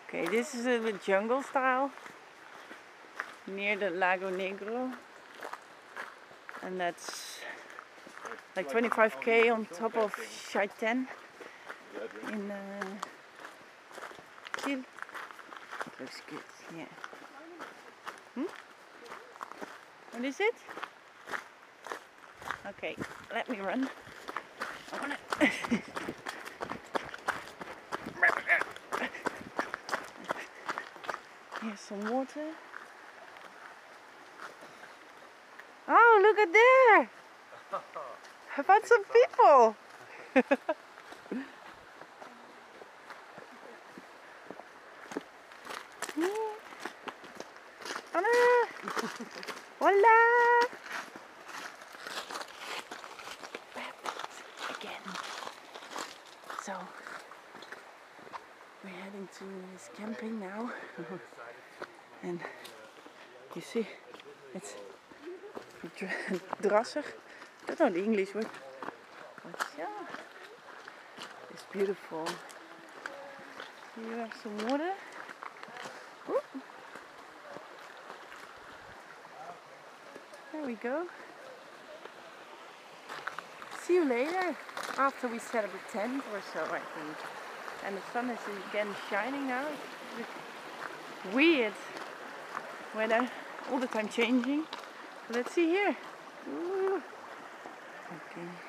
Okay, this is a bit jungle style near the Lago Negro, and that's like 25k on top of Chaiten in Chile. Looks good, yeah. What is it? Okay, let me run. I wanna Here's some water. Oh, look at there! I found some people! Anna! Hola! Again. So, we're heading to this camping now. And you see, it's drassig. I don't know the English word. But yeah, it's beautiful. Here you have some water. Ooh. There we go. See you later. After we set up a tent or so, I think. And the sun is again shining now. It's weird weather, all the time changing. So let's see here. Ooh. Okay.